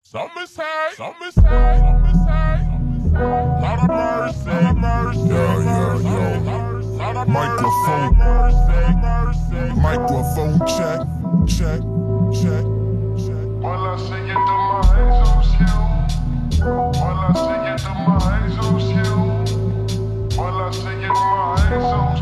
Some say, Lord of mercy, mercy, Microphone check. While I see you through my eyes, oh you. While I see you through my eyes, oh you. While I see you through my eyes,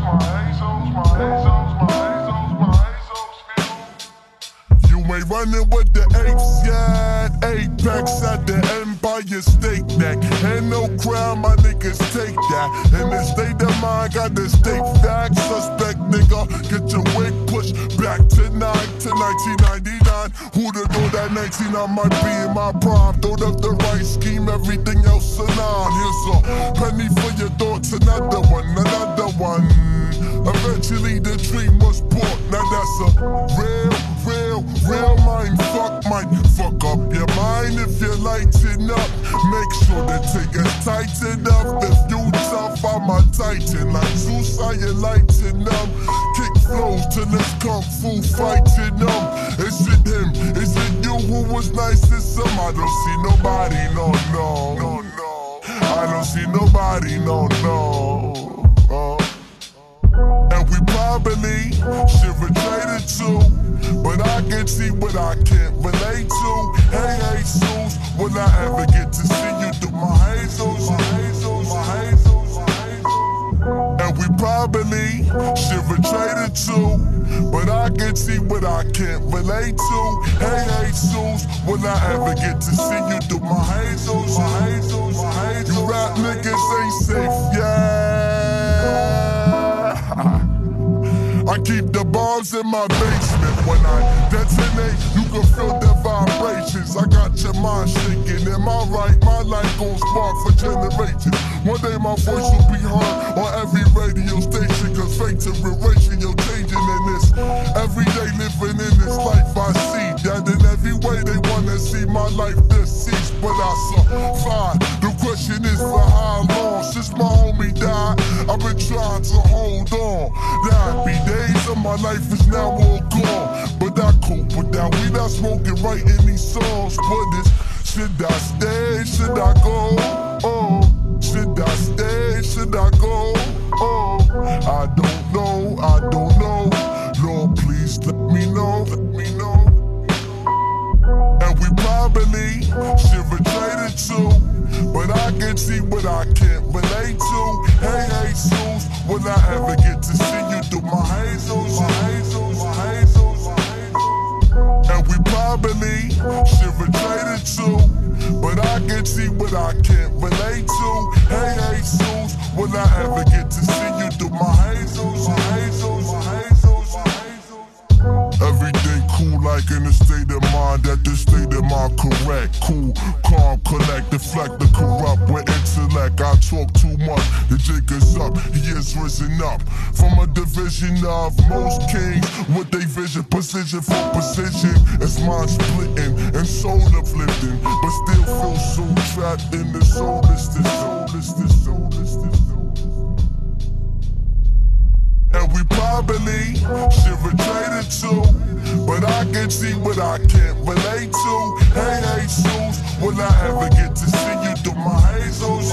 You ain't running with the apes yet. Apex at the Empire State Neck. Ain't no crime, my niggas take that. In the state of mind, got the state facts. Suspect nigga, get your wig pushed back tonight to 1999. Who'd have thought that 19 I might be in my prime? Thought of the right scheme, everything else align. Here's a penny for your thoughts, another one. Eventually the dream was bought. Now that's a real mind fuck. Might fuck up your mind if you lighten up. Make sure the thing is tighten up. If you tough, I'ma tighten. Like Zeus, I you lighten up. Kick flows till it's kung fu fighting them. Is it him? Is it you who was nice to some? I don't see nobody, no. I don't see nobody, no. And we probably should relate it to, but I can see what I can't relate to. Hey, Jesus, will I ever get to see you through my Jesus? And we probably should relate it to, but I can see what I can't relate to. Hey, Jesus, will I ever get to see you through my Jesus? You rap niggas ain't safe, yeah. I keep the bombs in my basement. When I detonate, you can feel the vibrations. I got your mind shaking. Am I right? My life gon' spark for generations. One day my voice will be heard on every radio station. Cause fate to ratio changing in this. Every day living in this life I see that in every way they wanna see my life deceased. But I survive. The question is for how long? Since my homie died, I've been trying to hold on. The happy days of my life is now all gone. But I cope with that weed I smoking, writing these songs. But it's, should I stay? Should I go? Oh, should I stay? Should I go? Oh, I don't know. Lord, please let me know. And we probably should relate it to, but I can see what I can't relate to. Hey, Jesus, will I ever get to see you through my Jesus? And we probably should relate it to, but I can see what I can't relate to. Hey, Jesus, will I ever get to see you through my Jesus? Everything cool like in a state of mind, that the state of mind correct. Cool, calm, collect, deflect the corrupt with intellect. I talk too much, the jig is up, he is risen up from a division of most kings with a vision, position for position. It's mind splitting and soul uplifting, but still feel so trapped in the soullessness. And we probably should relate it to, but I can see what I can't relate to. Hey, Jesus, will I ever get to see you through my Jesus?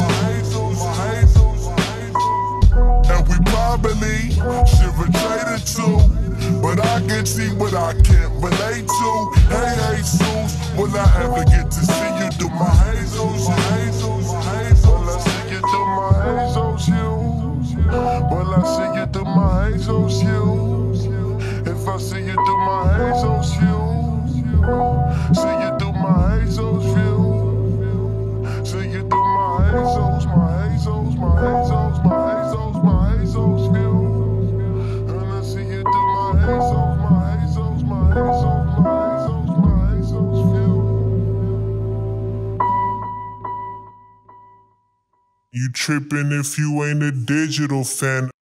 And we probably should relate it to, but I can see what I can't relate to. Hey, Jesus, will I ever get to see you through my Jesus? Will I see you through my eyes, you? Will I see you through my eyes, you? If I see you through my eyes, you see you through my eyes, you see you through my eyes, and I see you through my eyes, You trippin' if you ain't a digital fan.